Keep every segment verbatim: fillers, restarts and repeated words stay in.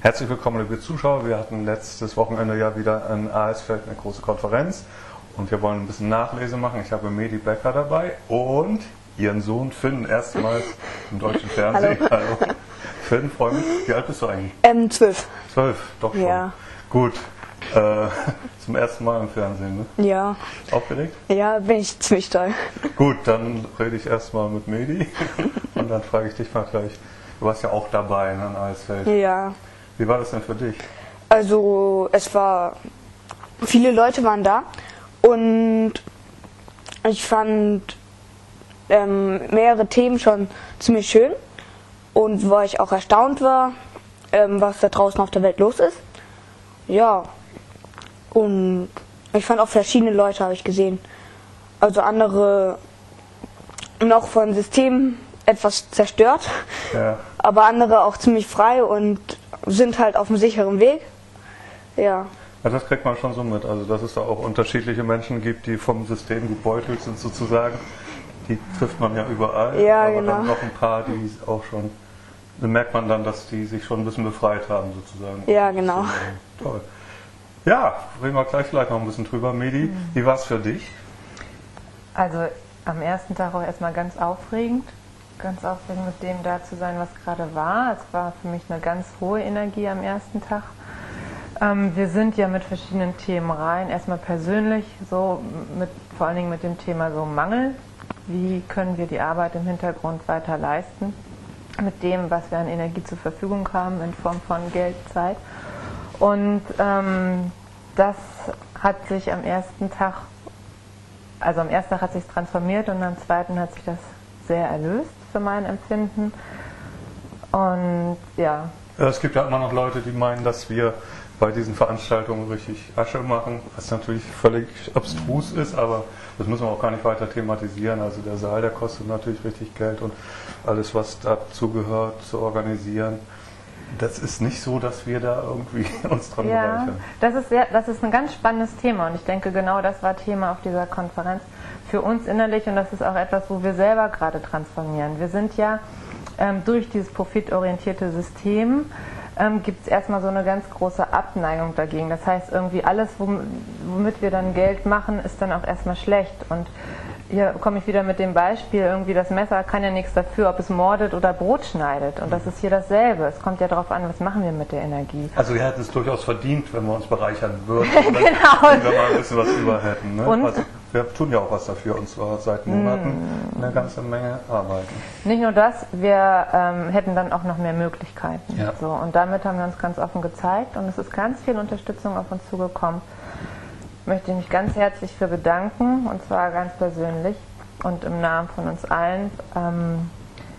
Herzlich willkommen, liebe Zuschauer. Wir hatten letztes Wochenende ja wieder in Alsfeld eine große Konferenz und wir wollen ein bisschen Nachlese machen. Ich habe Medi Becker dabei und ihren Sohn Finn, erstmals im deutschen Fernsehen. Hallo. Hallo. Finn, freue mich. Wie alt bist du eigentlich? Ähm, zwölf. Zwölf, doch schon. Ja. Gut. Äh, zum ersten Mal im Fernsehen, ne? Ja. Aufgeregt? Ja, bin ich ziemlich toll. Gut, dann rede ich erstmal mit Medi und dann frage ich dich mal gleich. Du warst ja auch dabei ne, in Alsfeld. Ja. Wie war das denn für dich? Also es war, viele Leute waren da und ich fand ähm, mehrere Themen schon ziemlich schön und wo ich auch erstaunt war, ähm, was da draußen auf der Welt los ist. Ja, und ich fand auch verschiedene Leute, habe ich gesehen. Also andere noch von Systemen etwas zerstört, Ja. aber andere auch ziemlich frei und sind halt auf einem sicheren Weg. Ja. Ja, das kriegt man schon so mit. Also dass es da auch unterschiedliche Menschen gibt, die vom System gebeutelt sind sozusagen. Die trifft man ja überall. Ja, aber genau. dann noch ein paar, die auch schon, da merkt man dann, dass die sich schon ein bisschen befreit haben sozusagen. Ja, genau. Das ist, äh, toll. Ja, reden wir gleich vielleicht noch ein bisschen drüber, Medi. Wie war es für dich? Also am ersten Tag auch erstmal ganz aufregend. Ganz aufregend mit dem da zu sein, was gerade war. Es war für mich eine ganz hohe Energie am ersten Tag. Ähm, wir sind ja mit verschiedenen Themen rein. Erstmal persönlich, so mit, vor allen Dingen mit dem Thema so Mangel. Wie können wir die Arbeit im Hintergrund weiter leisten? Mit dem, was wir an Energie zur Verfügung haben in Form von Geld, Zeit. Und ähm, das hat sich am ersten Tag, also am ersten Tag hat sich transformiert und am zweiten hat sich das sehr erlöst für mein Empfinden. Und ja. Es gibt ja immer noch Leute, die meinen, dass wir bei diesen Veranstaltungen richtig Asche machen, was natürlich völlig abstrus ist, aber das müssen wir auch gar nicht weiter thematisieren. Also der Saal, der kostet natürlich richtig Geld und alles, was dazu gehört, zu organisieren. Das ist nicht so, dass wir da irgendwie uns dran Ja, bereichern. das ist, sehr, das ist ein ganz spannendes Thema und ich denke, genau das war Thema auf dieser Konferenz für uns innerlich und das ist auch etwas, wo wir selber gerade transformieren. Wir sind ja ähm, durch dieses profitorientierte System ähm, gibt es erstmal so eine ganz große Abneigung dagegen. Das heißt, irgendwie alles, womit wir dann Geld machen, ist dann auch erstmal schlecht. Und hier komme ich wieder mit dem Beispiel, irgendwie das Messer kann ja nichts dafür, ob es mordet oder Brot schneidet. Und das ist hier dasselbe. Es kommt ja darauf an, was machen wir mit der Energie. Also wir hätten es durchaus verdient, wenn wir uns bereichern würden. Oder Genau. wenn wir mal ein bisschen was über hätten. Ne? Und? Also wir tun ja auch was dafür, und zwar seit Monaten eine ganze Menge arbeiten. Nicht nur das, wir ähm, hätten dann auch noch mehr Möglichkeiten. Ja. So, und damit haben wir uns ganz offen gezeigt und es ist ganz viel Unterstützung auf uns zugekommen. Möchte ich mich ganz herzlich für bedanken, und zwar ganz persönlich und im Namen von uns allen ähm,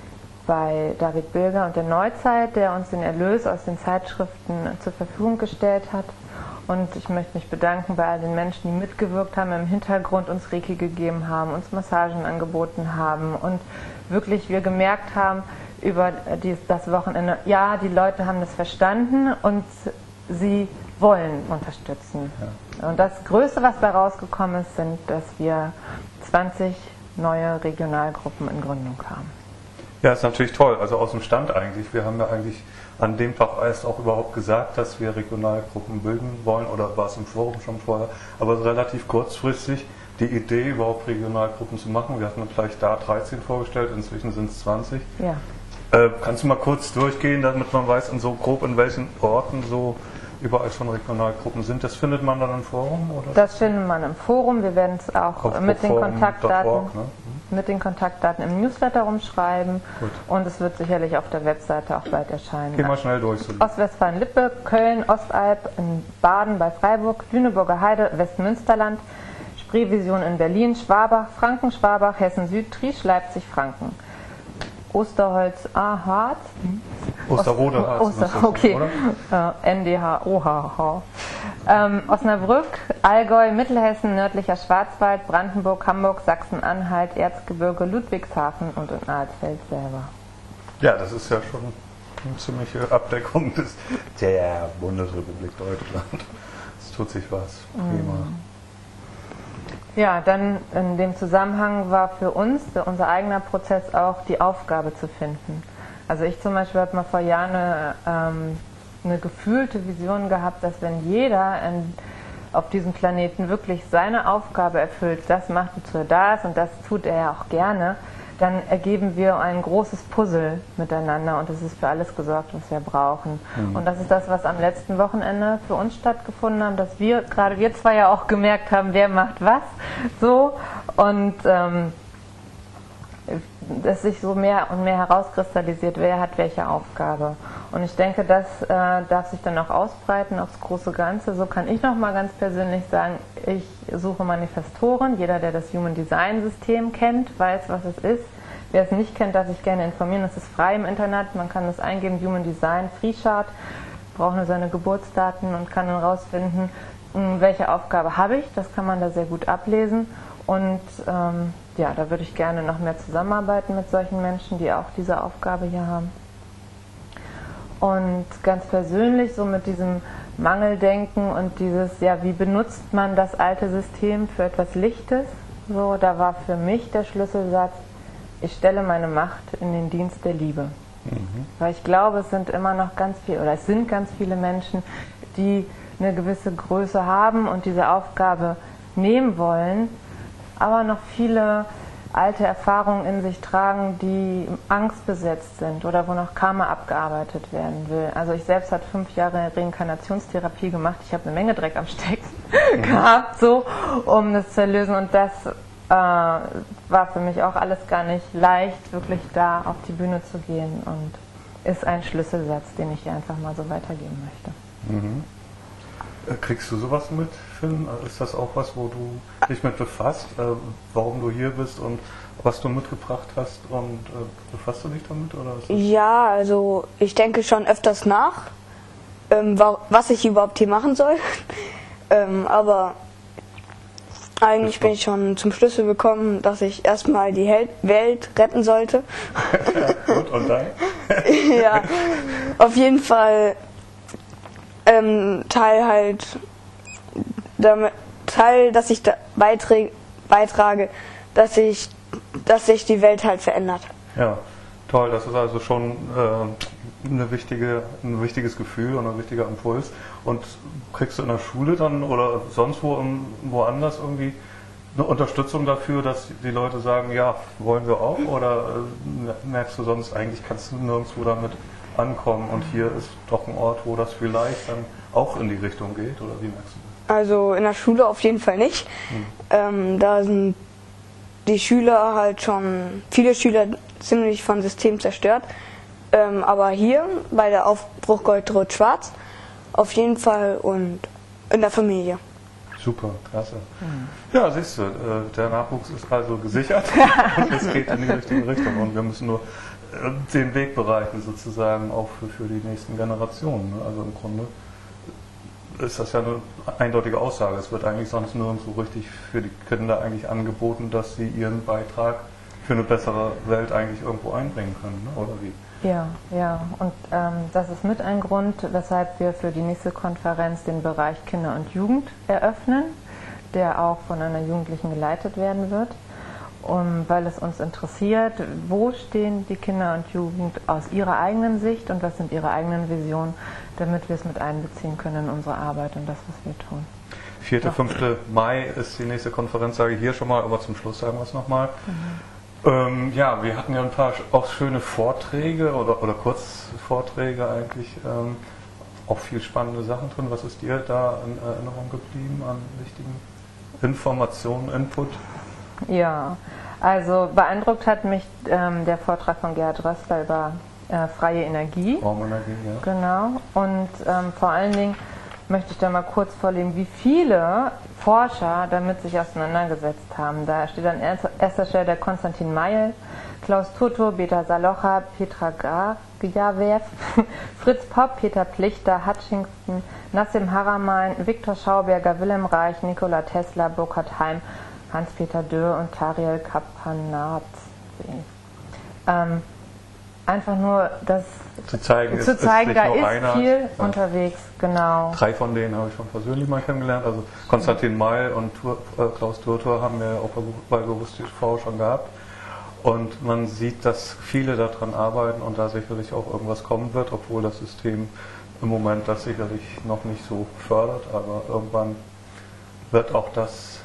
bei David Bilger und der Neuzeit, der uns den Erlös aus den Zeitschriften zur Verfügung gestellt hat. Und ich möchte mich bedanken bei all den Menschen, die mitgewirkt haben, im Hintergrund uns Reiki gegeben haben, uns Massagen angeboten haben und wirklich wir gemerkt haben über dies, das Wochenende, ja, die Leute haben das verstanden und sie wollen unterstützen. Ja. Und das Größte, was da rausgekommen ist, sind, dass wir zwanzig neue Regionalgruppen in Gründung haben. Ja, ist natürlich toll. Also aus dem Stand eigentlich. Wir haben ja eigentlich an dem Tag erst auch überhaupt gesagt, dass wir Regionalgruppen bilden wollen, oder war es im Forum schon vorher, aber relativ kurzfristig die Idee, überhaupt Regionalgruppen zu machen. Wir hatten gleich da dreizehn vorgestellt, inzwischen sind es zwanzig. Ja. Äh, kannst du mal kurz durchgehen, damit man weiß, in so grob in welchen Orten so überall schon Regionalgruppen sind? Das findet man dann im Forum? Oder? Das findet man im Forum. Wir werden es auch Auf mit den, Kontaktdaten, org, ne? mit den Kontaktdaten im Newsletter rumschreiben. Gut. Und es wird sicherlich auf der Webseite auch bald erscheinen. Geh mal schnell durch. So. Ostwestfalen-Lippe, Köln, Ostalb, in Baden bei Freiburg, Lüneburger Heide, Westmünsterland, Spreevision in Berlin, Schwabach, Franken, Schwabach, Hessen-Süd, Triesch, Leipzig, Franken. Osterholz, A, Harz. Osterrode Harz. Oster, okay. Oder? Äh, N D H, O H H. Ähm, Osnabrück, Allgäu, Mittelhessen, nördlicher Schwarzwald, Brandenburg, Hamburg, Sachsen-Anhalt, Erzgebirge, Ludwigshafen und in Alsfeld selber. Ja, das ist ja schon eine ziemliche Abdeckung des, der Bundesrepublik Deutschland. Es tut sich was. Prima. Mm. Ja, dann in dem Zusammenhang war für uns unser eigener Prozess auch die Aufgabe zu finden. Also ich zum Beispiel habe mal vor Jahren eine, ähm, eine gefühlte Vision gehabt, dass wenn jeder in, auf diesem Planeten wirklich seine Aufgabe erfüllt, das macht, wozu er da ist und das tut er ja auch gerne, dann ergeben wir ein großes Puzzle miteinander und es ist für alles gesorgt, was wir brauchen. Mhm. Und das ist das, was am letzten Wochenende für uns stattgefunden hat, dass wir, gerade wir zwei ja auch gemerkt haben, wer macht was, so, und ähm, dass sich so mehr und mehr herauskristallisiert, wer hat welche Aufgabe. Und ich denke, das äh, darf sich dann auch ausbreiten aufs große Ganze. So kann ich nochmal ganz persönlich sagen, ich suche Manifestoren. Jeder, der das Human Design System kennt, weiß, was es ist. Wer es nicht kennt, darf sich gerne informieren. Es ist frei im Internet. Man kann das eingeben, Human Design Free Chart, braucht nur seine Geburtsdaten und kann dann rausfinden, welche Aufgabe habe ich. Das kann man da sehr gut ablesen. Und ähm, ja, da würde ich gerne noch mehr zusammenarbeiten mit solchen Menschen, die auch diese Aufgabe hier haben. Und ganz persönlich, so mit diesem Mangeldenken und dieses, ja, wie benutzt man das alte System für etwas Lichtes? So, da war für mich der Schlüsselsatz, ich stelle meine Macht in den Dienst der Liebe. Mhm. Weil ich glaube, es sind immer noch ganz viele, oder es sind ganz viele Menschen, die eine gewisse Größe haben und diese Aufgabe nehmen wollen, aber noch viele alte Erfahrungen in sich tragen, die angstbesetzt sind oder wo noch Karma abgearbeitet werden will. Also ich selbst habe fünf Jahre Reinkarnationstherapie gemacht. Ich habe eine Menge Dreck am Stecken mhm. gehabt, so, um das zu erlösen. Und das äh, war für mich auch alles gar nicht leicht, wirklich da auf die Bühne zu gehen. Und ist ein Schlüsselsatz, den ich hier einfach mal so weitergeben möchte. Mhm. Kriegst du sowas mit, Finn? Ist das auch was, wo du dich mit befasst, äh, warum du hier bist und was du mitgebracht hast, und äh, befasst du dich damit? Oder ist das ja, also ich denke schon öfters nach, ähm, was ich überhaupt hier machen soll. ähm, aber eigentlich bin ich schon zum Schlüssel gekommen, dass ich erstmal die Hel- Welt retten sollte. Ja, gut, und dann? Ja, auf jeden Fall ähm, Teil halt, damit, Teil, dass ich da beiträ- beitrage, dass ich, dass sich die Welt halt verändert. Ja, toll, das ist also schon äh, eine wichtige, ein wichtiges Gefühl und ein wichtiger Impuls. Und kriegst du in der Schule dann oder sonst wo im, woanders irgendwie eine Unterstützung dafür, dass die Leute sagen, ja, wollen wir auch? Oder äh, merkst du sonst, eigentlich kannst du nirgendwo damit ankommen und hier ist doch ein Ort, wo das vielleicht dann auch in die Richtung geht? Oder wie merkst du das? Also in der Schule auf jeden Fall nicht. Hm. Ähm, da sind die Schüler halt schon, viele Schüler ziemlich vom System zerstört. Ähm, aber hier bei der Aufbruch Gold, Rot, Schwarz auf jeden Fall und in der Familie. Super, klasse. Mhm. Ja, siehst du, äh, der Nachwuchs ist also gesichert und es geht in die richtige Richtung und wir müssen nur äh, den Weg bereiten sozusagen auch für, für die nächsten Generationen. Ne? Also im Grunde ist das ja eine eindeutige Aussage. Es wird eigentlich sonst nirgendwo richtig für die Kinder eigentlich angeboten, dass sie ihren Beitrag für eine bessere Welt eigentlich irgendwo einbringen können, ne? Oder wie? Ja, ja. Und ähm, das ist mit ein Grund, weshalb wir für die nächste Konferenz den Bereich Kinder und Jugend eröffnen, der auch von einer Jugendlichen geleitet werden wird, um, weil es uns interessiert, wo stehen die Kinder und Jugend aus ihrer eigenen Sicht und was sind ihre eigenen Visionen, damit wir es mit einbeziehen können in unsere Arbeit und das, was wir tun. vierter, fünfter Mai ist die nächste Konferenz, sage ich hier schon mal, aber zum Schluss sagen wir es nochmal. Mhm. Ähm, ja, wir hatten ja ein paar auch schöne Vorträge oder, oder Kurzvorträge eigentlich, ähm, auch viel spannende Sachen drin. Was ist dir da in Erinnerung geblieben an wichtigen Informationen, Input? Ja, also beeindruckt hat mich ähm, der Vortrag von Gerhard Rössler über äh, freie Energie. Raumenergie, ja. Genau, und ähm, vor allen Dingen möchte ich da mal kurz vorlegen, wie viele Forscher damit sich auseinandergesetzt haben. Da steht an erster Stelle der Konstantin Meil, Klaus Turtur, Beta Salocha, Petra Gajawev, Fritz Popp, Peter Plichter, Hutchinson, Nassim Haramein, Viktor Schauberger, Wilhelm Reich, Nikola Tesla, Burkhard Heim, Hans-Peter Dürr und Tariel Kapanadze. Ähm, einfach nur das zu zeigen, zu ist, zeigen ist da ist einer, viel ja. unterwegs, genau. Drei von denen habe ich schon persönlich mal kennengelernt. Also Konstantin Meil und Tur, äh, Klaus Turtur haben wir auch bei Bewusst T V schon gehabt. Und man sieht, dass viele daran arbeiten und da sicherlich auch irgendwas kommen wird, obwohl das System im Moment das sicherlich noch nicht so fördert, aber irgendwann wird auch das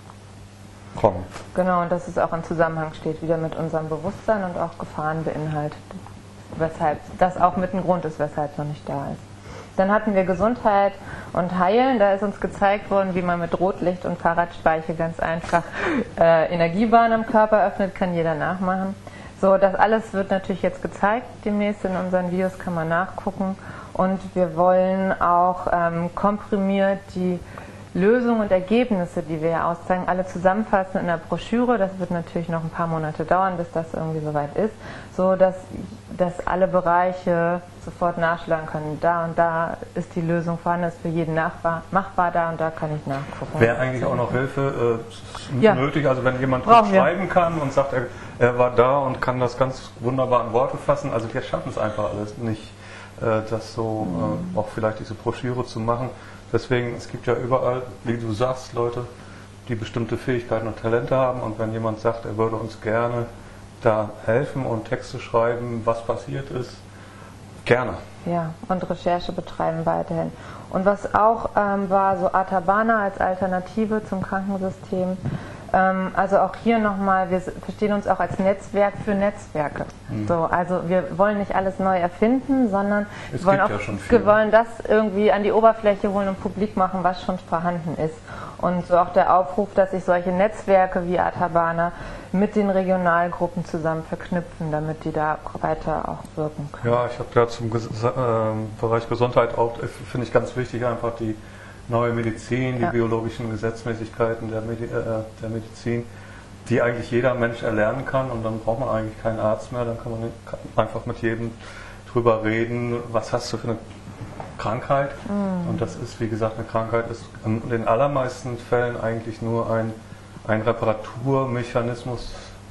kommen. Genau, und dass es auch im Zusammenhang steht, wieder mit unserem Bewusstsein und auch Gefahren beinhaltet, weshalb das auch mit ein Grund ist, weshalb es noch nicht da ist. Dann hatten wir Gesundheit und Heilen. Da ist uns gezeigt worden, wie man mit Rotlicht und Fahrradspeiche ganz einfach äh, Energiebahnen im Körper öffnet, kann jeder nachmachen. So, das alles wird natürlich jetzt gezeigt, demnächst in unseren Videos kann man nachgucken. Und wir wollen auch ähm, komprimiert die Lösungen und Ergebnisse, die wir ja auszeigen, alle zusammenfassen in der Broschüre. Das wird natürlich noch ein paar Monate dauern, bis das irgendwie soweit ist, so dass, dass alle Bereiche sofort nachschlagen können. Da und da ist die Lösung vorhanden, ist für jeden nachbar, machbar, da und da kann ich nachgucken. Wäre eigentlich auch noch Hilfe äh, ja. nötig, also wenn jemand Brauchen gut schreiben kann und sagt, er, er war da und kann das ganz wunderbar in Worte fassen, also wir schaffen es einfach alles nicht, äh, das so äh, auch vielleicht diese Broschüre zu machen. Deswegen, es gibt ja überall, wie du sagst, Leute, die bestimmte Fähigkeiten und Talente haben. Und wenn jemand sagt, er würde uns gerne da helfen und Texte schreiben, was passiert ist, gerne. Ja, und Recherche betreiben weiterhin. Und was auch ähm, war, so Athabana als Alternative zum Krankensystem. Ähm, also auch hier nochmal, wir verstehen uns auch als Netzwerk für Netzwerke. Mhm. So, also wir wollen nicht alles neu erfinden, sondern es wir wollen, gibt auch, ja schon viel. wir wollen das irgendwie an die Oberfläche holen und publik machen, was schon vorhanden ist. Und so auch der Aufruf, dass sich solche Netzwerke wie Athabana mit den Regionalgruppen zusammen verknüpfen, damit die da weiter auch wirken können. Ja, ich habe da zum Ges äh, Bereich Gesundheit auch, finde ich ganz wichtig, einfach die neue Medizin, die ja. biologischen Gesetzmäßigkeiten der, Medi äh, der Medizin, die eigentlich jeder Mensch erlernen kann, und dann braucht man eigentlich keinen Arzt mehr, dann kann man einfach mit jedem drüber reden, was hast du für eine Krankheit. Mhm. Und das ist, wie gesagt, eine Krankheit ist in den allermeisten Fällen eigentlich nur ein, ein Reparaturmechanismus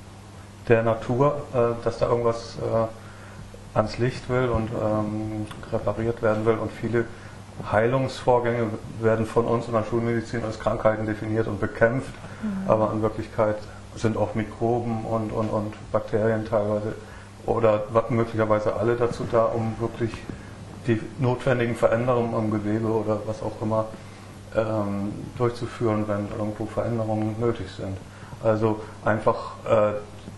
der Natur, äh, dass da irgendwas äh, ans Licht will und ähm, repariert werden will, und viele Heilungsvorgänge werden von uns in der Schulmedizin als Krankheiten definiert und bekämpft, mhm. aber in Wirklichkeit sind auch Mikroben und, und, und Bakterien teilweise oder möglicherweise alle dazu da, um wirklich die notwendigen Veränderungen am Gewebe oder was auch immer ähm, durchzuführen, wenn irgendwo Veränderungen nötig sind. Also einfach äh,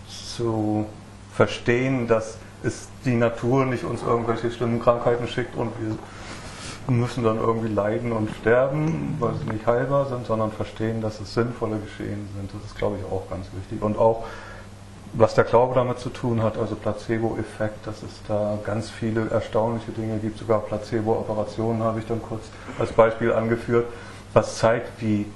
zu verstehen, dass es die Natur nicht uns irgendwelche schlimmen Krankheiten schickt und wir müssen dann irgendwie leiden und sterben, weil sie nicht heilbar sind, sondern verstehen, dass es sinnvolle Geschehen sind. Das ist, glaube ich, auch ganz wichtig. Und auch, was der Glaube damit zu tun hat, also Placebo-Effekt, dass es da ganz viele erstaunliche Dinge gibt, sogar Placebo-Operationen habe ich dann kurz als Beispiel angeführt, was zeigt, wie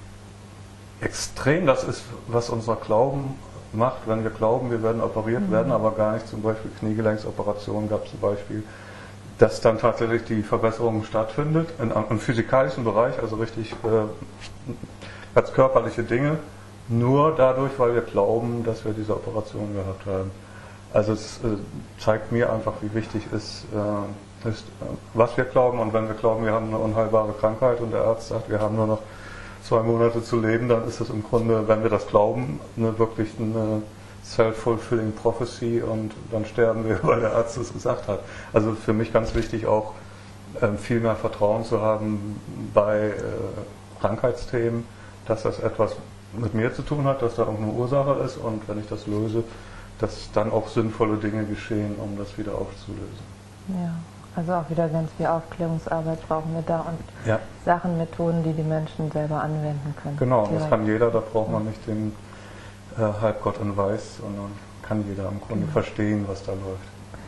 extrem das ist, was unser Glauben macht, wenn wir glauben, wir werden operiert, mhm. werden aber gar nicht. Zum Beispiel Kniegelenksoperationen gab es ein Beispiel, dass dann tatsächlich die Verbesserung stattfindet, in, im physikalischen Bereich, also richtig äh, ganz körperliche Dinge, nur dadurch, weil wir glauben, dass wir diese Operation gehabt haben. Also es äh, zeigt mir einfach, wie wichtig es äh, ist, äh, was wir glauben, und wenn wir glauben, wir haben eine unheilbare Krankheit und der Arzt sagt, wir haben nur noch zwei Monate zu leben, dann ist es im Grunde, wenn wir das glauben, eine, wirklich eine self-fulfilling prophecy, und dann sterben wir, weil der Arzt es gesagt hat. Also für mich ganz wichtig auch, ähm, viel mehr Vertrauen zu haben bei äh, Krankheitsthemen, dass das etwas mit mir zu tun hat, dass da irgendeine Ursache ist, und wenn ich das löse, dass dann auch sinnvolle Dinge geschehen, um das wieder aufzulösen. Ja, also auch wieder ganz viel Aufklärungsarbeit brauchen wir da, und ja. Sachen, Methoden, die die Menschen selber anwenden können. Genau, direkt. Das kann jeder, da braucht man nicht den äh, Halbgott in Weiß, sondern kann jeder im Grunde mhm. verstehen, was da läuft.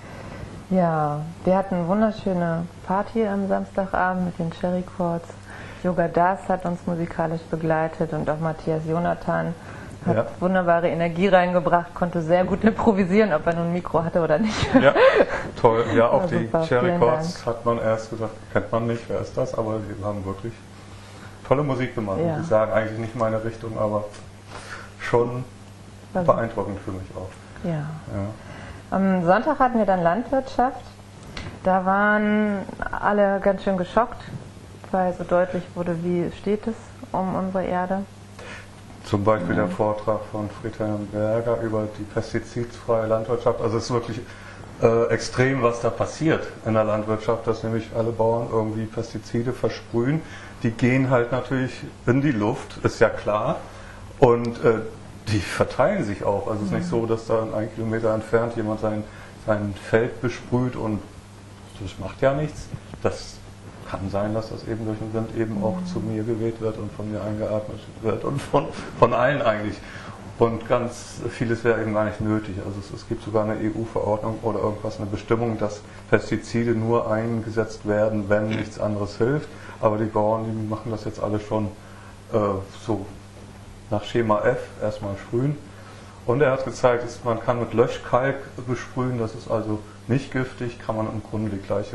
Ja, wir hatten eine wunderschöne Party am Samstagabend mit den Cherry Chords. Yoga Das hat uns musikalisch begleitet, und auch Matthias Jonathan hat ja. wunderbare Energie reingebracht, konnte sehr gut improvisieren, ob er nun ein Mikro hatte oder nicht. Ja, toll. Ja, auch die super. Cherry Chords hat man erst gesagt, kennt man nicht, wer ist das, aber sie haben wirklich tolle Musik gemacht. Ja. Sie sagen eigentlich nicht meine Richtung, aber schon Was beeindruckend für mich auch. Ja. ja. Am Sonntag hatten wir dann Landwirtschaft. Da waren alle ganz schön geschockt, weil so deutlich wurde, wie steht es um unsere Erde. Zum Beispiel ja. der Vortrag von Friedhelm Berger über die pestizidfreie Landwirtschaft. Also es ist wirklich äh, extrem, was da passiert in der Landwirtschaft, dass nämlich alle Bauern irgendwie Pestizide versprühen. Die gehen halt natürlich in die Luft, ist ja klar. Und äh, die verteilen sich auch. Also es ist nicht so, dass da ein Kilometer entfernt jemand sein, sein Feld besprüht und das macht ja nichts. Das kann sein, dass das eben durch den Wind eben auch zu mir geweht wird und von mir eingeatmet wird und von, von allen eigentlich. Und ganz vieles wäre eben gar nicht nötig. Also es, es gibt sogar eine E U-Verordnung oder irgendwas, eine Bestimmung, dass Pestizide nur eingesetzt werden, wenn nichts anderes hilft. Aber die Bauern, die machen das jetzt alle schon äh, so nach Schema F, erstmal sprühen. Und er hat gezeigt, dass man kann mit Löschkalk besprühen, das ist also nicht giftig, kann man im Grunde die gleiche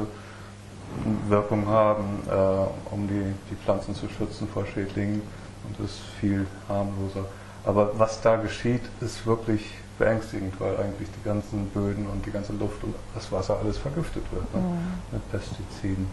Wirkung haben, äh, um die, die Pflanzen zu schützen vor Schädlingen und ist viel harmloser. Aber was da geschieht, ist wirklich beängstigend, weil eigentlich die ganzen Böden und die ganze Luft und das Wasser alles vergiftet wird, ne? Mhm. Mit Pestiziden.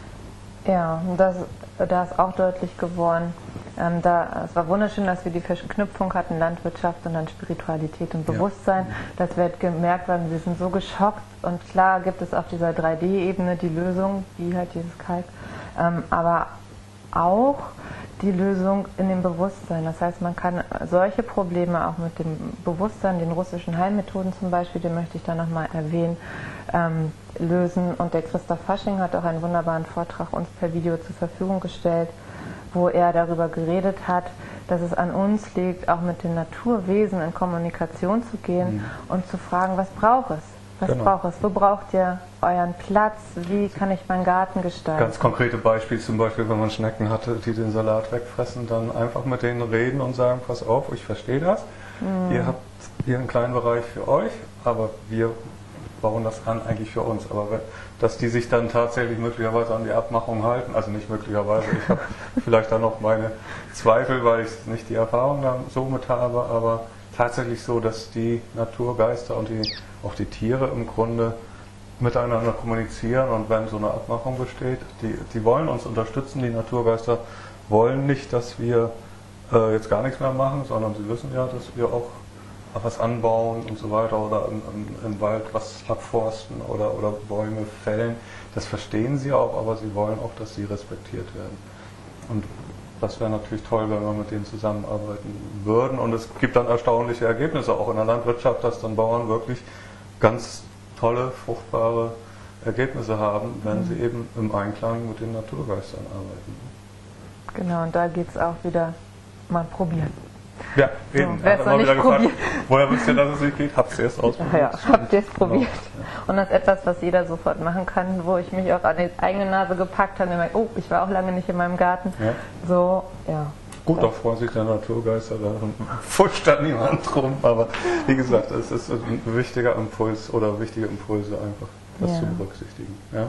Ja, das, da ist auch deutlich geworden. Ähm, da, es war wunderschön, dass wir die Verknüpfung hatten, Landwirtschaft und dann Spiritualität und Bewusstsein. Ja. Das wird gemerkt werden, wir sind so geschockt und klar gibt es auf dieser drei D Ebene die Lösung, wie halt dieses Kalk, ähm, aber auch die Lösung in dem Bewusstsein. Das heißt, man kann solche Probleme auch mit dem Bewusstsein, den russischen Heilmethoden zum Beispiel, den möchte ich da nochmal erwähnen, ähm, lösen. Und der Christoph Fasching hat auch einen wunderbaren Vortrag uns per Video zur Verfügung gestellt, wo er darüber geredet hat, dass es an uns liegt, auch mit den Naturwesen in Kommunikation zu gehen, mhm, und zu fragen, was braucht es? Was genau. braucht es? Wo braucht ihr euren Platz? Wie kann ich meinen Garten gestalten? Ganz konkrete Beispiele, zum Beispiel, wenn man Schnecken hatte, die den Salat wegfressen, dann einfach mit denen reden und sagen, pass auf, ich verstehe das. Mhm. Ihr habt hier einen kleinen Bereich für euch, aber wir bauen das an eigentlich für uns. Aber dass die sich dann tatsächlich möglicherweise an die Abmachung halten, also nicht möglicherweise, ich habe vielleicht da noch meine Zweifel, weil ich nicht die Erfahrung dann so mit habe, aber tatsächlich so, dass die Naturgeister und die, auch die Tiere im Grunde miteinander kommunizieren und wenn so eine Abmachung besteht, die, die wollen uns unterstützen, die Naturgeister wollen nicht, dass wir äh, jetzt gar nichts mehr machen, sondern sie wissen ja, dass wir auch was anbauen und so weiter oder im, im, im Wald was abforsten oder, oder Bäume fällen. Das verstehen sie auch, aber sie wollen auch, dass sie respektiert werden. Und das wäre natürlich toll, wenn wir mit denen zusammenarbeiten würden. Und es gibt dann erstaunliche Ergebnisse, auch in der Landwirtschaft, dass dann Bauern wirklich ganz tolle, fruchtbare Ergebnisse haben, wenn mhm. sie eben im Einklang mit den Naturgeistern arbeiten. Genau, und da geht es auch wieder mal probieren. Ja, eben. So, immer wieder gefragt, woher wisst ihr, dass es nicht geht? Habt ihr es ausprobiert? Ja, ja, habt ihr es probiert. Genau. Und das ist etwas, was jeder sofort machen kann, wo ich mich auch an die eigene Nase gepackt habe und gemerkt, oh, ich war auch lange nicht in meinem Garten. Ja. So, ja. Gut, da freuen sich der Naturgeister, da fuscht da niemand drum, aber wie gesagt, es ist ein wichtiger Impuls oder wichtige Impulse einfach, das ja. zu berücksichtigen. Ja.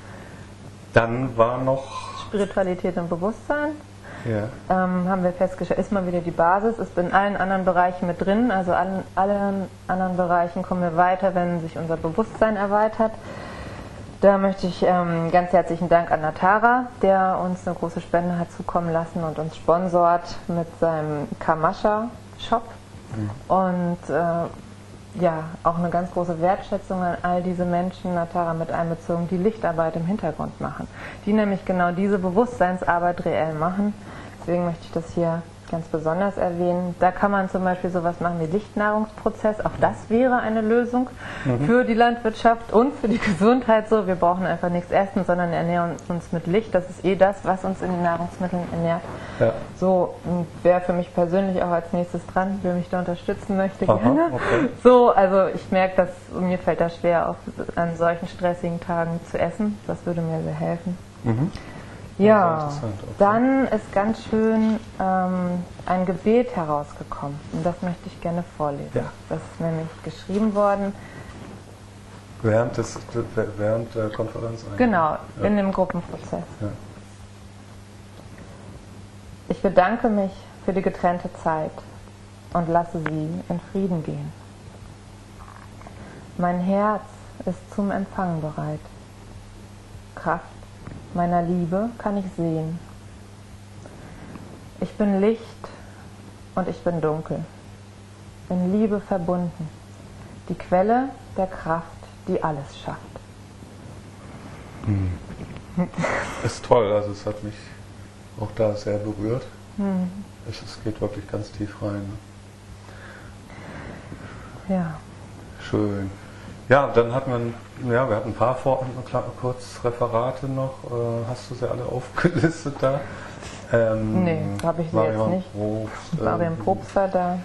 Dann war noch Spiritualität und Bewusstsein. Ja. Ähm, haben wir festgestellt, ist mal wieder die Basis, ist in allen anderen Bereichen mit drin, also allen, allen anderen Bereichen kommen wir weiter, wenn sich unser Bewusstsein erweitert. Da möchte ich ähm, ganz herzlichen Dank an Natara, der uns eine große Spende hat zukommen lassen und uns sponsort mit seinem Kamascha-Shop. Mhm. Und äh, ja, auch eine ganz große Wertschätzung an all diese Menschen, Natara mit einbezogen, die Lichtarbeit im Hintergrund machen. Die nämlich genau diese Bewusstseinsarbeit reell machen. Deswegen möchte ich das hier ganz besonders erwähnen. Da kann man zum Beispiel sowas machen wie Lichtnahrungsprozess. Auch das wäre eine Lösung mhm. für die Landwirtschaft und für die Gesundheit. So, wir brauchen einfach nichts essen, sondern ernähren uns mit Licht. Das ist eh das, was uns in den Nahrungsmitteln ernährt. Ja. So wäre für mich persönlich auch als nächstes dran, wer mich da unterstützen möchte, Aha, gerne. Okay. So, also ich merke, dass mir fällt das schwer, auf, an solchen stressigen Tagen zu essen. Das würde mir sehr helfen. Mhm. Ja, dann ist ganz schön ähm, ein Gebet herausgekommen und das möchte ich gerne vorlesen. Ja. Das ist nämlich geschrieben worden. Während, des, während der Konferenz eigentlich? Genau, ja. in dem Gruppenprozess. Ja. Ich bedanke mich für die getrennte Zeit und lasse sie in Frieden gehen. Mein Herz ist zum Empfang bereit. Kraft meiner Liebe kann ich sehen. Ich bin Licht und ich bin dunkel, in Liebe verbunden, die Quelle der Kraft die alles schafft. Hm. Ist toll, also es hat mich auch da sehr berührt. Hm. Es, es geht wirklich ganz tief rein. Ne? Ja. Schön. Ja, dann hatten wir, ja, wir hatten ein paar Vor kurz Referate noch. Äh, hast du sie alle aufgelistet da? Ähm, nee, habe ich sie Marion jetzt nicht. Probst, Marion ähm, Probst war da.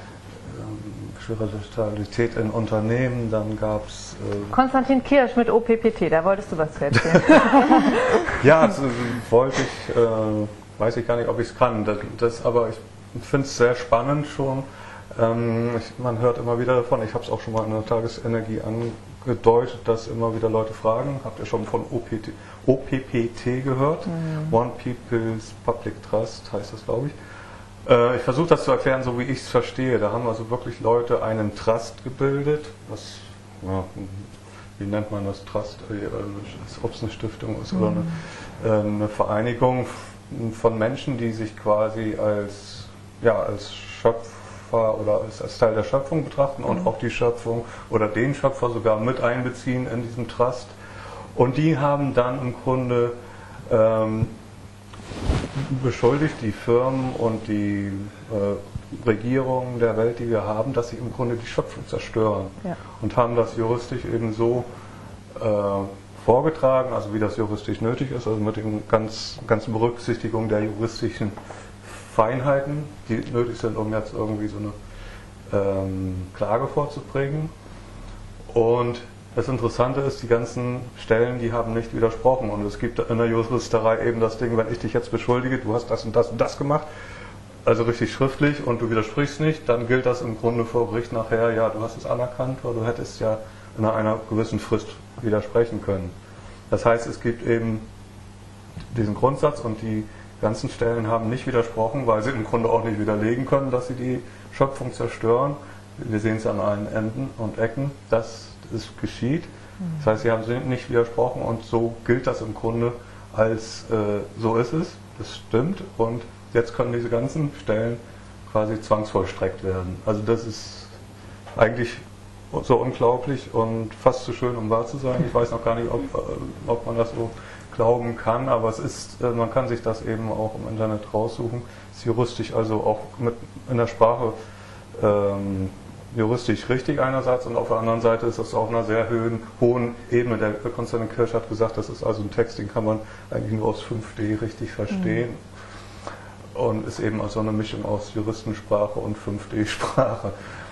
Spiritualität in Unternehmen, dann gab es... Äh, Konstantin Kirsch mit O P P T, da wolltest du was zu erzählen. ja, das, äh, wollte ich, äh, weiß ich gar nicht, ob ich es kann, das, das, aber ich finde es sehr spannend schon. Ähm, ich, man hört immer wieder davon, ich habe es auch schon mal in der Tagesenergie angedeutet, dass immer wieder Leute fragen, habt ihr schon von O P T, O P P T gehört? Mhm. One People's Public Trust heißt das, glaube ich. Ich versuche das zu erklären, so wie ich es verstehe. Da haben also wirklich Leute einen Trust gebildet. Was, ja, wie nennt man das Trust? Ob es eine Stiftung ist oder eine, eine Vereinigung von Menschen, die sich quasi als, ja, als Schöpfer oder als, als Teil der Schöpfung betrachten und auch die Schöpfung oder den Schöpfer sogar mit einbeziehen in diesem Trust. Und die haben dann im Grunde ähm, beschuldigt die Firmen und die äh, Regierungen der Welt, die wir haben, dass sie im Grunde die Schöpfung zerstören. Ja. Und haben das juristisch eben so äh, vorgetragen, also wie das juristisch nötig ist, also mit den ganz, ganzen Berücksichtigung der juristischen Feinheiten, die nötig sind, um jetzt irgendwie so eine ähm, Klage vorzubringen. Und das Interessante ist, die ganzen Stellen, die haben nicht widersprochen. Und es gibt in der Juristerei eben das Ding, wenn ich dich jetzt beschuldige, du hast das und das und das gemacht, also richtig schriftlich, und du widersprichst nicht, dann gilt das im Grunde vor Gericht nachher, ja, du hast es anerkannt, oder du hättest ja in einer gewissen Frist widersprechen können. Das heißt, es gibt eben diesen Grundsatz und die ganzen Stellen haben nicht widersprochen, weil sie im Grunde auch nicht widerlegen können, dass sie die Schöpfung zerstören. Wir sehen es an allen Enden und Ecken, dass es geschieht. Das heißt, sie haben nicht widersprochen und so gilt das im Grunde als äh, so ist es, das stimmt, und jetzt können diese ganzen Stellen quasi zwangsvollstreckt werden. Also das ist eigentlich so unglaublich und fast zu schön, um wahr zu sein. Ich weiß noch gar nicht, ob, ob man das so glauben kann, aber es ist, man kann sich das eben auch im Internet raussuchen. Es ist juristisch also auch mit in der Sprache ähm, juristisch richtig einerseits, und auf der anderen Seite ist das auf einer sehr hohen, hohen Ebene. Der Konstantin Kirsch hat gesagt, das ist also ein Text, den kann man eigentlich nur aus fünf D richtig verstehen. Mhm. Und ist eben also eine Mischung aus Juristensprache und fünf D-Sprache.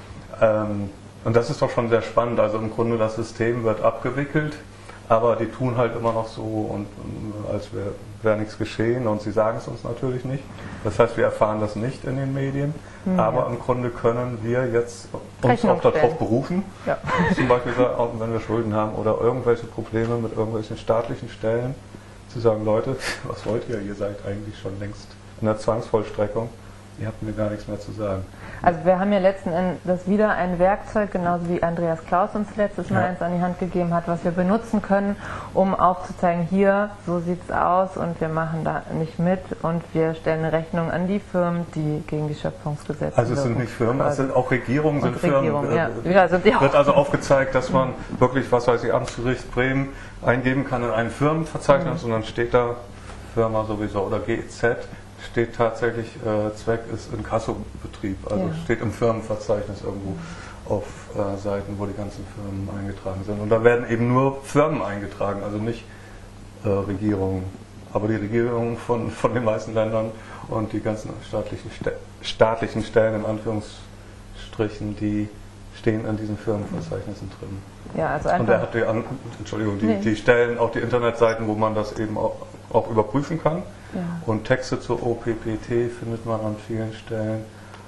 Ähm, und das ist doch schon sehr spannend. Also im Grunde das System wird abgewickelt, aber die tun halt immer noch so, und, und als wäre wär nichts geschehen, und sie sagen es uns natürlich nicht. Das heißt, wir erfahren das nicht in den Medien, mhm. aber im Grunde können wir jetzt uns auch darauf berufen, ja. Zum Beispiel, wenn wir Schulden haben oder irgendwelche Probleme mit irgendwelchen staatlichen Stellen, zu sagen, Leute, was wollt ihr? Ihr seid eigentlich schon längst in der Zwangsvollstreckung. Ihr habt mir gar nichts mehr zu sagen. Also wir haben ja letzten Endes wieder ein Werkzeug, genauso wie Andreas Klaus uns letztes Mal ja. eins an die Hand gegeben hat, was wir benutzen können, um aufzuzeigen, hier, so sieht es aus, und wir machen da nicht mit, und wir stellen eine Rechnung an die Firmen, die gegen die Schöpfungsgesetze Also es sind nicht Firmen, es sind auch Regierungen, sind Regierung, Firmen. Ja. Äh, ja, sind wird also aufgezeigt, dass man wirklich, was weiß ich, Amtsgericht Bremen eingeben kann in ein Firmenverzeichnis, mhm. und dann steht da Firma sowieso oder G E Z. Steht tatsächlich, äh, Zweck ist Inkassobetrieb, also ja. steht im Firmenverzeichnis irgendwo auf äh, Seiten, wo die ganzen Firmen eingetragen sind. Und da werden eben nur Firmen eingetragen, also nicht äh, Regierungen. Aber die Regierungen von, von den meisten Ländern und die ganzen staatlichen, staatlichen Stellen, in Anführungsstrichen, die stehen in diesen Firmenverzeichnissen drin. Ja, also und er hat die, Entschuldigung, die, nee. die Stellen, auch die Internetseiten, wo man das eben auch, auch überprüfen kann. Ja. Und Texte zur O P P T findet man an vielen Stellen,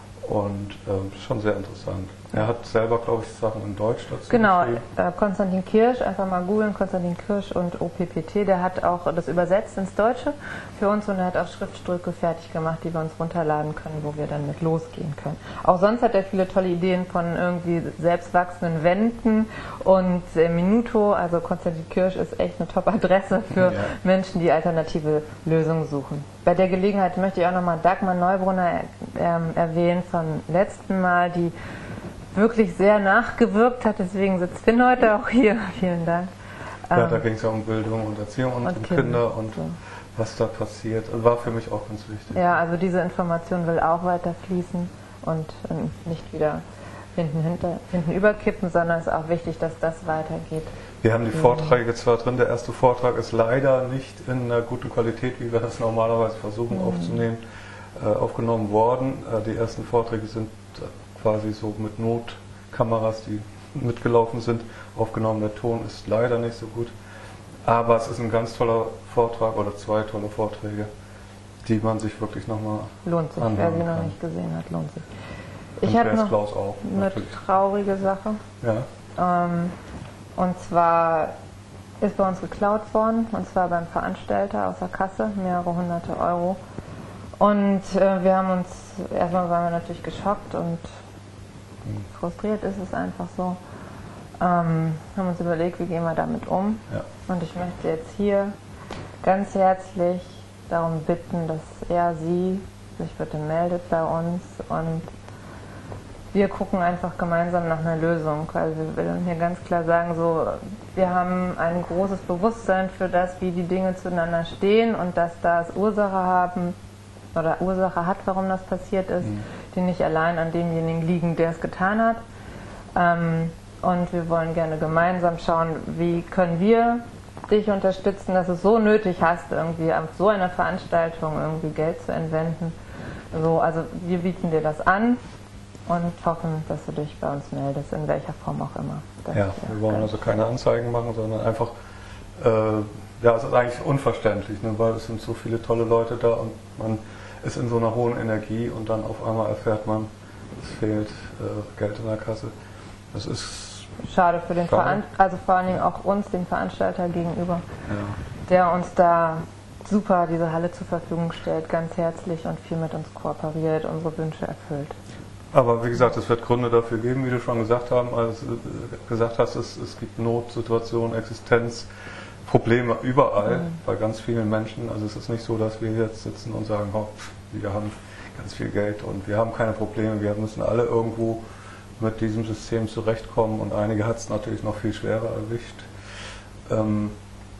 und ähm, schon sehr interessant. Er hat selber, glaube ich, Sachen in Deutsch dazu Genau, äh, Konstantin Kirsch, einfach mal googeln, Konstantin Kirsch und O P P T, der hat auch das übersetzt ins Deutsche für uns, und er hat auch Schriftstücke fertig gemacht, die wir uns runterladen können, wo wir dann mit losgehen können. Auch sonst hat er viele tolle Ideen von irgendwie selbstwachsenden Wänden und äh, Minuto, also Konstantin Kirsch ist echt eine Top-Adresse für ja. Menschen, die alternative Lösungen suchen. Bei der Gelegenheit möchte ich auch nochmal Dagmar Neubrunner äh, erwähnen vom letzten Mal, die wirklich sehr nachgewirkt hat. Deswegen sitzt Finn heute auch hier. Vielen Dank. Ja, da ging es ja um Bildung und Erziehung und, und um Kinder, Kinder und so. was da passiert. War für mich auch ganz wichtig. Ja, also diese Information will auch weiter fließen und nicht wieder hinten, hinter, hinten überkippen, sondern es ist auch wichtig, dass das weitergeht. Wir haben die Vorträge zwar drin, der erste Vortrag ist leider nicht in einer guten Qualität, wie wir das normalerweise versuchen mhm. aufzunehmen, äh, aufgenommen worden. Äh, die ersten Vorträge sind quasi so mit Notkameras, die mitgelaufen sind, aufgenommen. Der Ton ist leider nicht so gut, aber es ist ein ganz toller Vortrag oder zwei tolle Vorträge, die man sich wirklich nochmal lohnt sich, wer sie noch nicht gesehen hat, lohnt sich. Ich habe noch Klaus auch, eine natürlich. traurige Sache. Ja. Ähm, und zwar ist bei uns geklaut worden, und zwar beim Veranstalter aus der Kasse, mehrere hunderte Euro. Und äh, wir haben uns, erstmal waren wir natürlich geschockt und mhm. frustriert ist es einfach so. Ähm, haben uns überlegt, wie gehen wir damit um. Ja. Und ich möchte jetzt hier ganz herzlich darum bitten, dass er, sie sich bitte meldet bei uns und wir gucken einfach gemeinsam nach einer Lösung. Also wir wollen hier ganz klar sagen, so, wir haben ein großes Bewusstsein für das, wie die Dinge zueinander stehen und dass das Ursache haben oder Ursache hat, warum das passiert ist, mhm. die nicht allein an demjenigen liegen, der es getan hat. Ähm, und wir wollen gerne gemeinsam schauen, wie können wir dich unterstützen, dass du es so nötig hast, irgendwie auf so einer Veranstaltung irgendwie Geld zu entwenden. So, also wir bieten dir das an und hoffen, dass du dich bei uns meldest, in welcher Form auch immer. Das ja, wir wollen also keine Anzeigen machen, sondern einfach, äh, ja, es ist eigentlich unverständlich, ne, weil es sind so viele tolle Leute da und man ist in so einer hohen Energie und dann auf einmal erfährt man, es fehlt äh, Geld in der Kasse. Das ist schade für den Veranstalter, also vor allen Dingen auch uns, dem Veranstalter gegenüber, ja. der uns da super diese Halle zur Verfügung stellt, ganz herzlich und viel mit uns kooperiert, unsere Wünsche erfüllt. Aber wie gesagt, es wird Gründe dafür geben, wie du schon gesagt, haben, also gesagt hast, es, es gibt Notsituationen, Existenzprobleme überall mhm. bei ganz vielen Menschen. Also es ist nicht so, dass wir jetzt sitzen und sagen, oh, wir haben ganz viel Geld und wir haben keine Probleme, wir müssen alle irgendwo mit diesem System zurechtkommen und einige hat es natürlich noch viel schwerer erwischt. Ähm,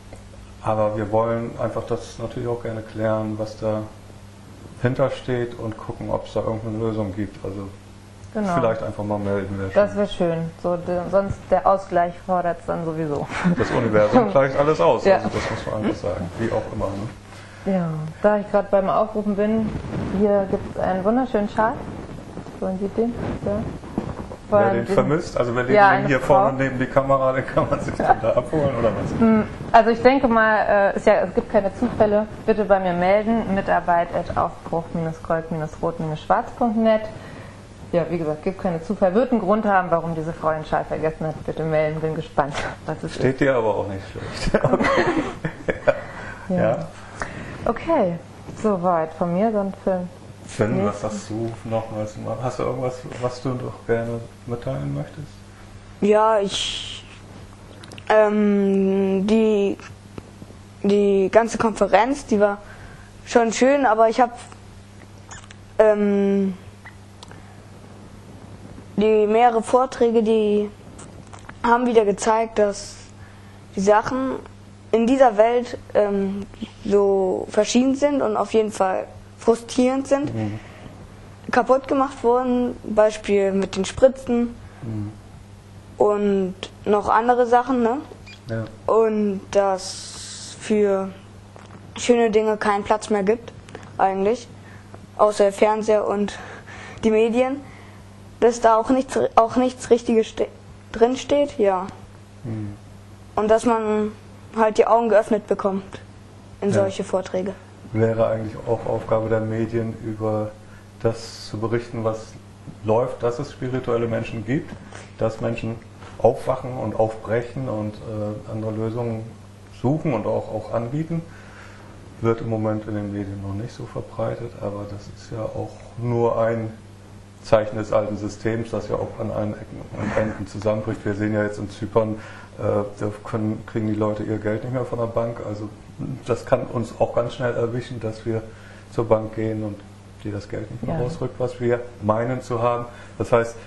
aber wir wollen einfach das natürlich auch gerne klären, was dahinter steht und gucken, ob es da irgendeine Lösung gibt. Also genau. Vielleicht einfach mal melden. Wär das wäre schön. So, de, sonst der Ausgleich fordert es dann sowieso. Das Universum gleicht alles aus, ja. also das muss man einfach sagen, wie auch immer. Ne? Ja, da ich gerade beim Aufrufen bin, hier gibt es einen wunderschönen Schal. Wollen Sie den? Ja. Wer den vermisst, also wir legen ja, den hier Frau. vorne neben die Kamera, den kann man sich dann da abholen oder was? Also ich denke mal, ist ja, es gibt keine Zufälle, bitte bei mir melden, mitarbeit at aufbruch gold rot schwarz punkt net. Ja, wie gesagt, gibt keine Zufälle, wird einen Grund haben, warum diese Frau den Schal vergessen hat, bitte melden, bin gespannt, was es Steht ist. dir aber auch nicht schlecht. Okay. ja. Ja. Okay, soweit von mir, dann für Finn, was hast du noch? Hast du irgendwas, was du doch gerne mitteilen möchtest? Ja, ich ähm, die die ganze Konferenz, die war schon schön, aber ich habe ähm, die mehrere Vorträge, die haben wieder gezeigt, dass die Sachen in dieser Welt ähm, so verschieden sind und auf jeden Fall frustrierend sind, mhm. kaputt gemacht wurden, Beispiel mit den Spritzen mhm. und noch andere Sachen, ne? Ja. Und dass für schöne Dinge keinen Platz mehr gibt, eigentlich, außer der Fernseher und die Medien, dass da auch nichts, auch nichts Richtiges drin steht, ja. Mhm. Und dass man halt die Augen geöffnet bekommt in ja. solche Vorträge. Wäre eigentlich auch Aufgabe der Medien, über das zu berichten, was läuft, dass es spirituelle Menschen gibt, dass Menschen aufwachen und aufbrechen und äh, andere Lösungen suchen und auch, auch anbieten. Wird im Moment in den Medien noch nicht so verbreitet, aber das ist ja auch nur ein Zeichen des alten Systems, das ja auch an allen Ecken und Enden zusammenbricht. Wir sehen ja jetzt in Zypern, äh, da können, kriegen die Leute ihr Geld nicht mehr von der Bank, also das kann uns auch ganz schnell erwischen, dass wir zur Bank gehen und die das Geld nicht mehr ja. rausrückt, was wir meinen zu haben. Das heißt,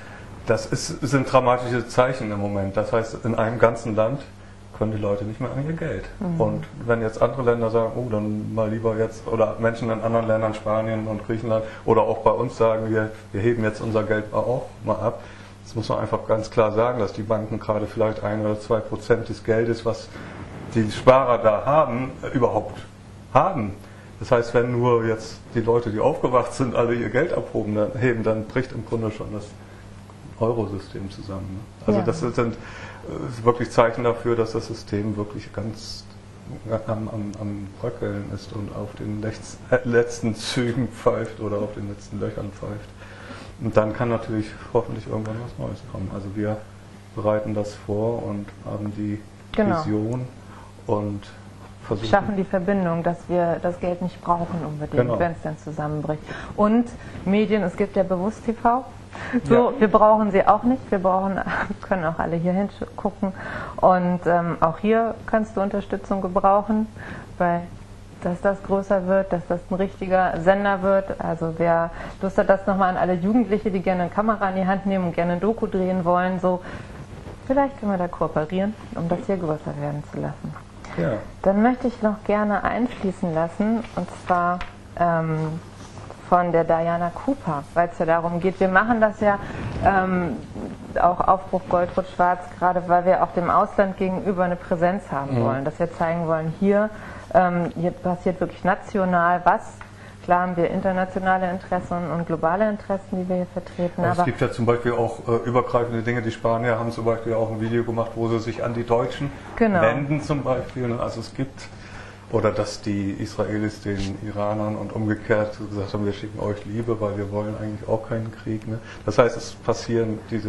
das ist, sind dramatische Zeichen im Moment. Das heißt, in einem ganzen Land können die Leute nicht mehr an ihr Geld. Mhm. Und wenn jetzt andere Länder sagen, oh, dann mal lieber jetzt, oder Menschen in anderen Ländern, Spanien und Griechenland, oder auch bei uns sagen, wir, wir heben jetzt unser Geld auch mal ab. Das muss man einfach ganz klar sagen, dass die Banken gerade vielleicht ein oder zwei Prozent des Geldes, was die Sparer da haben, überhaupt haben. Das heißt, wenn nur jetzt die Leute, die aufgewacht sind, alle ihr Geld abheben, dann, heben, dann bricht im Grunde schon das Eurosystem zusammen. Also ja. Das sind wirklich Zeichen dafür, dass das System wirklich ganz am, am, am Bröckeln ist und auf den letzten Zügen pfeift oder auf den letzten Löchern pfeift. Und dann kann natürlich hoffentlich irgendwann was Neues kommen. Also wir bereiten das vor und haben die genau. Vision und versuchen. Schaffen die Verbindung, dass wir das Geld nicht brauchen unbedingt, genau. wenn es dann zusammenbricht. Und Medien, es gibt ja Bewusst T V. So, ja. Wir brauchen sie auch nicht. Wir brauchen, können auch alle hier hingucken. Und ähm, auch hier kannst du Unterstützung gebrauchen, weil dass das größer wird, dass das ein richtiger Sender wird. Also wer Lust hat, das nochmal an alle Jugendliche, die gerne eine Kamera in die Hand nehmen und gerne ein Doku drehen wollen, so vielleicht können wir da kooperieren, um das hier größer werden zu lassen. Ja. Dann möchte ich noch gerne einfließen lassen, und zwar ähm, von der Diana Cooper, weil es ja darum geht, wir machen das ja ähm, auch Aufbruch Gold-Rot-Schwarz, gerade weil wir auch dem Ausland gegenüber eine Präsenz haben mhm. wollen, dass wir zeigen wollen, hier, ähm, hier passiert wirklich national was. Klar haben wir internationale Interessen und globale Interessen, die wir hier vertreten. Es aber gibt ja zum Beispiel auch äh, übergreifende Dinge. Die Spanier haben zum Beispiel auch ein Video gemacht, wo sie sich an die Deutschen genau. wenden zum Beispiel. Also es gibt, oder dass die Israelis den Iranern und umgekehrt gesagt haben, wir schicken euch Liebe, weil wir wollen eigentlich auch keinen Krieg. Ne? Das heißt, es passieren diese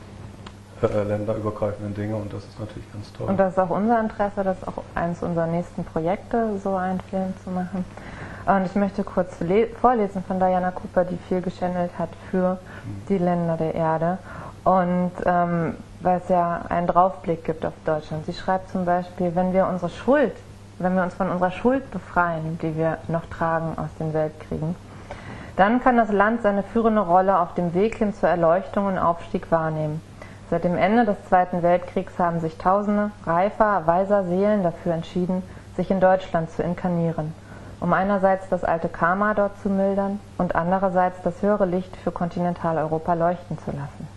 äh, länderübergreifenden Dinge und das ist natürlich ganz toll. Und das ist auch unser Interesse, das ist auch eines unserer nächsten Projekte, so einen Film zu machen. Und ich möchte kurz vorlesen von Diana Cooper, die viel gechannelt hat für die Länder der Erde. Und ähm, weil es ja einen Draufblick gibt auf Deutschland. Sie schreibt zum Beispiel, wenn wir unsere Schuld, wenn wir uns von unserer Schuld befreien, die wir noch tragen aus den Weltkriegen, dann kann das Land seine führende Rolle auf dem Weg hin zur Erleuchtung und Aufstieg wahrnehmen. Seit dem Ende des Zweiten Weltkriegs haben sich Tausende reifer, weiser Seelen dafür entschieden, sich in Deutschland zu inkarnieren, um einerseits das alte Karma dort zu mildern und andererseits das höhere Licht für Kontinentaleuropa leuchten zu lassen.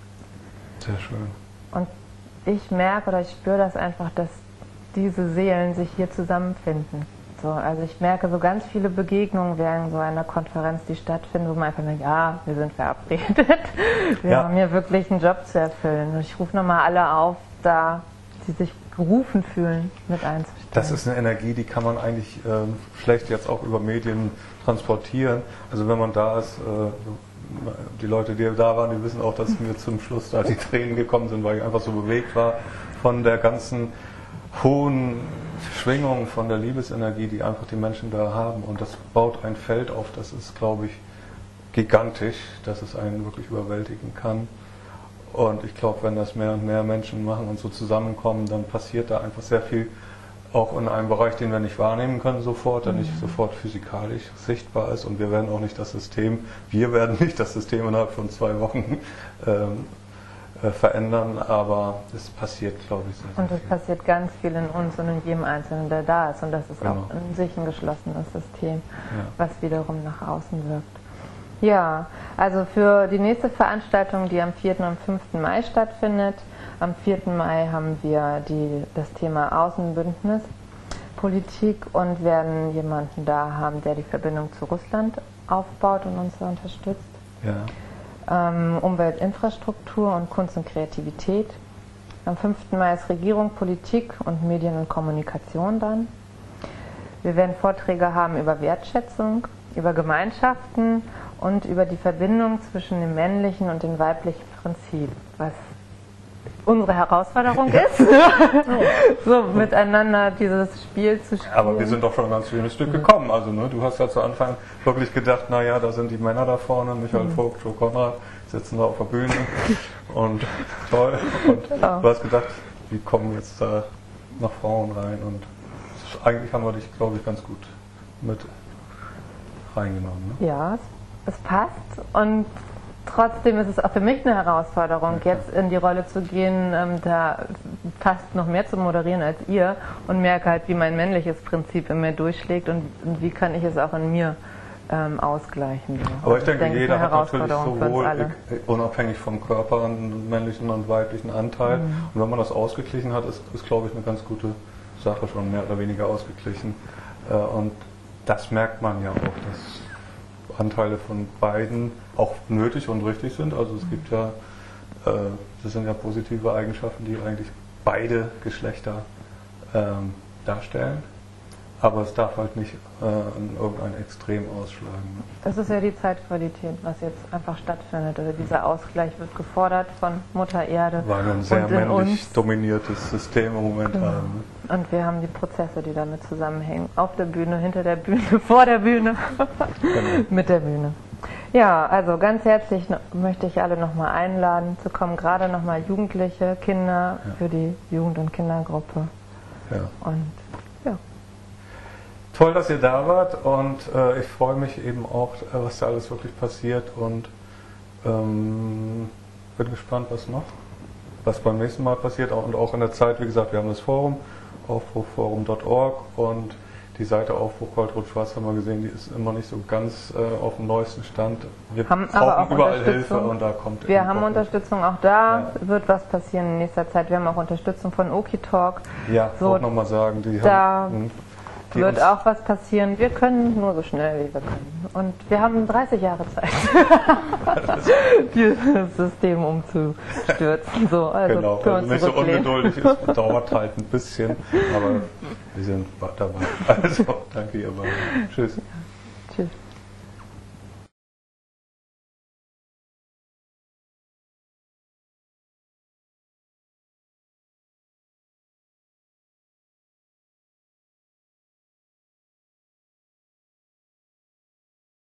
Sehr schön. Und ich merke oder ich spüre das einfach, dass diese Seelen sich hier zusammenfinden. So, also ich merke so ganz viele Begegnungen während so einer Konferenz, die stattfinden, wo man einfach denkt, ja, wir sind verabredet. Wir ja. haben hier wirklich einen Job zu erfüllen. Und ich rufe nochmal alle auf, da die sich gerufen fühlen, mit einzusteigen. Das ist eine Energie, die kann man eigentlich ähm, schlecht jetzt auch über Medien transportieren. Also wenn man da ist, äh, die Leute, die da waren, die wissen auch, dass mir zum Schluss da die Tränen gekommen sind, weil ich einfach so bewegt war von der ganzen hohen Schwingung, von der Liebesenergie, die einfach die Menschen da haben. Und das baut ein Feld auf, das ist, glaube ich, gigantisch, dass es einen wirklich überwältigen kann. Und ich glaube, wenn das mehr und mehr Menschen machen und so zusammenkommen, dann passiert da einfach sehr viel, auch in einem Bereich, den wir nicht wahrnehmen können sofort, der mhm. nicht sofort physikalisch sichtbar ist. Und wir werden auch nicht das System, wir werden nicht das System innerhalb von zwei Wochen ähm, äh, verändern, aber es passiert, glaube ich, sehr, sehr Und es viel. passiert ganz viel in uns und in jedem Einzelnen, der da ist. Und das ist genau. auch in sich ein geschlossenes System, ja. was wiederum nach außen wirkt. Ja, also für die nächste Veranstaltung, die am vierten und fünften Mai stattfindet. Am vierten Mai haben wir die, das Thema Außenbündnispolitik und werden jemanden da haben, der die Verbindung zu Russland aufbaut und uns da unterstützt. Ja. Ähm, Umweltinfrastruktur und Kunst und Kreativität. Am fünften Mai ist Regierung, Politik und Medien und Kommunikation dran. Wir werden Vorträge haben über Wertschätzung, über Gemeinschaften und über die Verbindung zwischen dem männlichen und dem weiblichen Prinzip, was unsere Herausforderung ja. ist, so miteinander dieses Spiel zu spielen. Aber wir sind doch schon ein ganz schönes Stück gekommen. Also ne, du hast ja zu Anfang wirklich gedacht, naja, da sind die Männer da vorne, Michael mhm. Vogt, Joe Konrad, sitzen da auf der Bühne und toll. Und genau. du hast gedacht, wie kommen jetzt da noch Frauen rein? Und eigentlich haben wir dich, glaube ich, ganz gut mit reingenommen. Ne? Ja, es passt und trotzdem ist es auch für mich eine Herausforderung, ja, jetzt in die Rolle zu gehen, ähm, da fast noch mehr zu moderieren als ihr und merke halt, wie mein männliches Prinzip in mir durchschlägt und, und wie kann ich es auch in mir ähm, ausgleichen. So. Aber ich denke, denke, jeder hat natürlich Herausforderung für uns sowohl alle. unabhängig vom Körper einen männlichen und weiblichen Anteil. Mhm. Und wenn man das ausgeglichen hat, ist, ist glaube ich, eine ganz gute Sache schon mehr oder weniger ausgeglichen. Äh, und das merkt man ja auch, dass Anteile von beiden auch nötig und richtig sind. Also es gibt ja, äh, das sind ja positive Eigenschaften, die eigentlich beide Geschlechter ähm, darstellen. Aber es darf halt nicht äh, in irgendein Extrem ausschlagen. Das ist ja die Zeitqualität, was jetzt einfach stattfindet. Also dieser Ausgleich wird gefordert von Mutter Erde. Weil wir ein sehr und in männlich uns. dominiertes System im Moment Genau. haben. Und wir haben die Prozesse, die damit zusammenhängen. Auf der Bühne, hinter der Bühne, vor der Bühne, Genau. mit der Bühne. Ja, also ganz herzlich möchte ich alle nochmal einladen zu kommen, gerade nochmal Jugendliche, Kinder Ja. für die Jugend- und Kindergruppe. Ja. Und ja. Toll, dass ihr da wart und äh, ich freue mich eben auch, äh, was da alles wirklich passiert und ähm, bin gespannt, was noch, was beim nächsten Mal passiert und auch in der Zeit, wie gesagt, wir haben das Forum, aufbruchforum punkt org und die Seite Aufbruch Gold-Rot-Schwarz haben wir gesehen, die ist immer nicht so ganz äh, auf dem neuesten Stand. Wir Haben brauchen aber auch überall Hilfe Unterstützung. und da kommt Wir eben haben auch- Unterstützung auch da, Ja. wird was passieren in nächster Zeit. Wir haben auch Unterstützung von Okitalk. Ja, So, auch nochmal sagen, die da haben... hm, die wird uns- auch was passieren. Wir können nur so schnell, wie wir können. Und wir haben dreißig Jahre Zeit, dieses System umzustürzen. So, also Genau, für also uns nicht so zurücklehnen. ungeduldig ist, dauert halt ein bisschen, aber wir sind dabei. Also, danke ihr beiden. Tschüss. Tschüss.